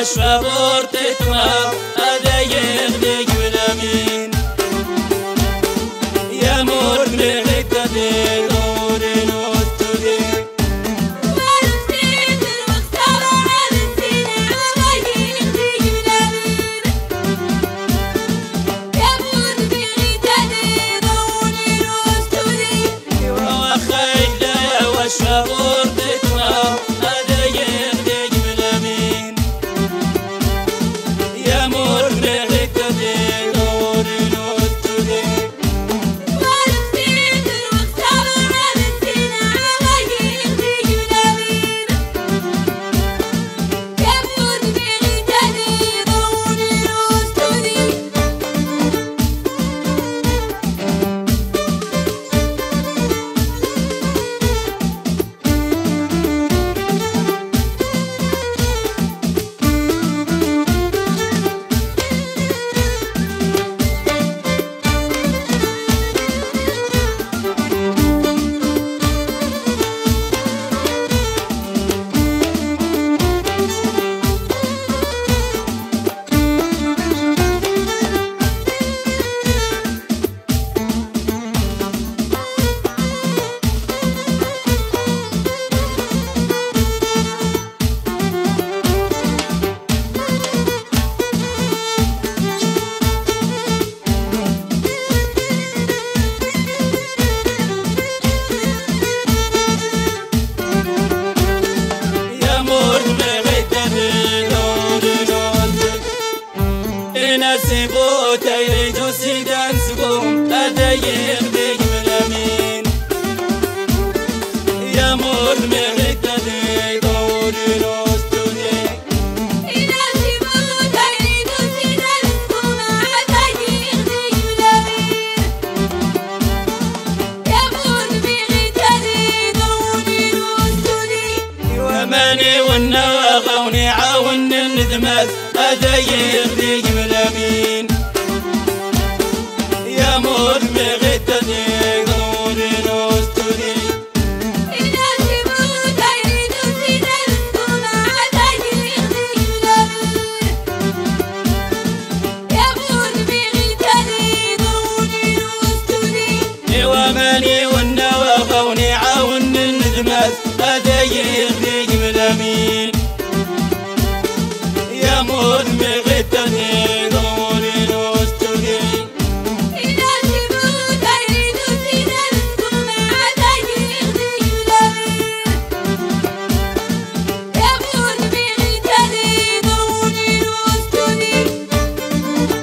وشفورتتما أدير ديك بلامين يا مور مغيت ديك دوري نوتو ديك وشفورتتما أدير ديك بلامين يا مور مغيت ديك دوري نوتو ديك نسيبو تيريدو سيدان سقوم أدير ديك بلامين يا مور مغيت ديك دوري نوستو ديك نسيبو تيريدو سيدان سقوم أدير ديك بلامين يا مور مغيت ديك دوري نوستو ديك وماني والنواغوني عاون الندمات أدير ديك بلامين يا مور مغيت ديك دوري نوستو ديك نسيبو تيريدو سيدان سقوم أدير ديك بلامين يا مور مغيت ديك دوري نوستو ديك وماني والنواغوني عاون الندمات أدير ديك بلامين يا مور مغيت ديك دوري نوستو ديك نسيبو تيريدو سيدان سقوم أدير ديك بلامين يا مور مغيت ديك دوري نوستو ديك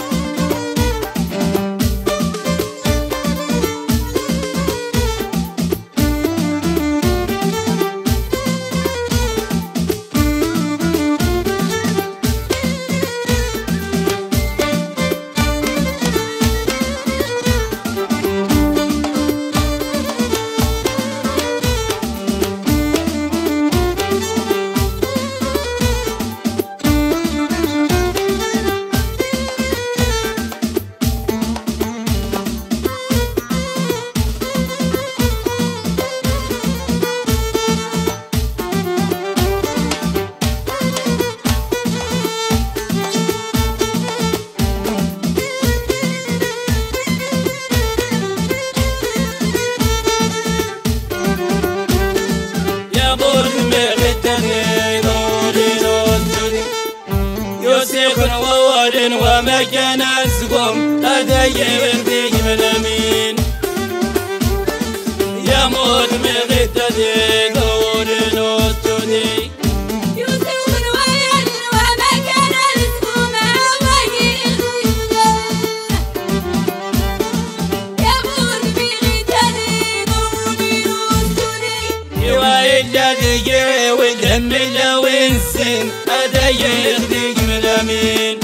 ووالد ومكان الزقوم أدير ديك بلامين يا مور مغيت ديك دوري نوستو ديك يوسف ووالد ومكان الزقوم أدير ديك يا مور مغيت ديك دوري نوستو ديك وإلا ديك والهم لو انسن أدير ديك بلامين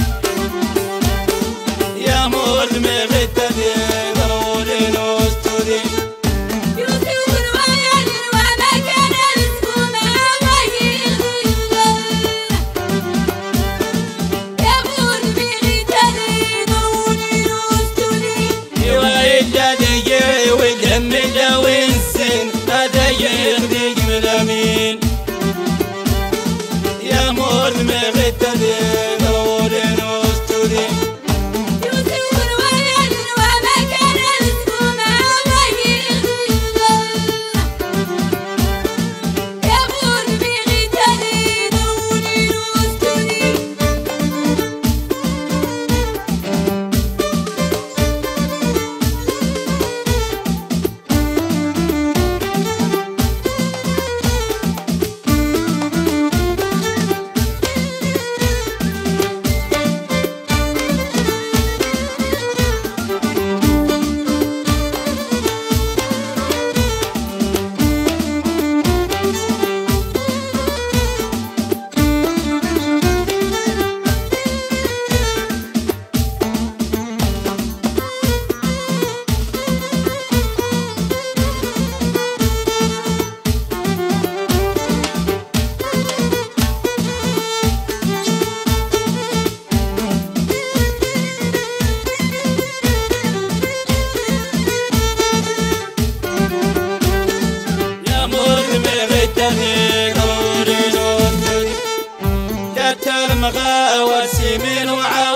يا مور مغيت ديك دوري نوستو ديك يوسف ووالد ومكان الزقوم أدير ديك يا مور مغيت ديك دوري نوستو ديك وإلا ديك والهم لو انسن أدير ديك بلامين يا مور مغيت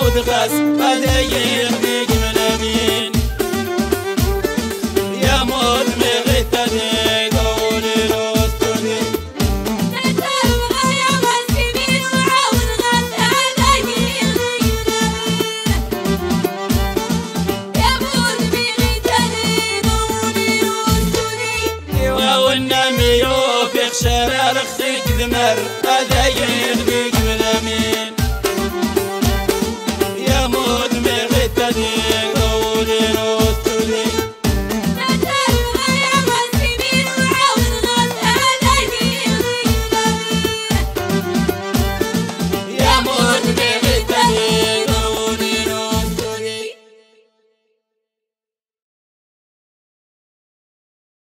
ودغاس هذا يغنيك ملامين يا موت مغتني دوري روستني تتبغى يا مسكين وعاود غاس هذا يغنيك يا موت مغتني دوري روستني والنمي في خشرة رخصك ذمر هذا يغني